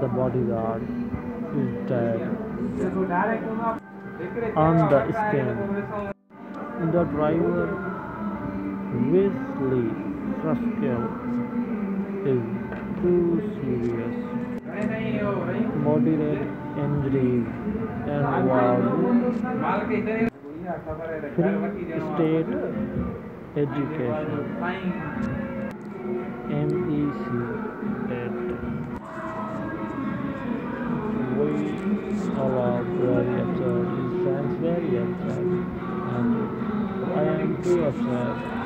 the bodyguard is dead on the scene. The driver Wesley Fraskel is too serious. Moderate injuries involved Free State Education MEC at we all are very upset, his friends very upset, and I am too upset.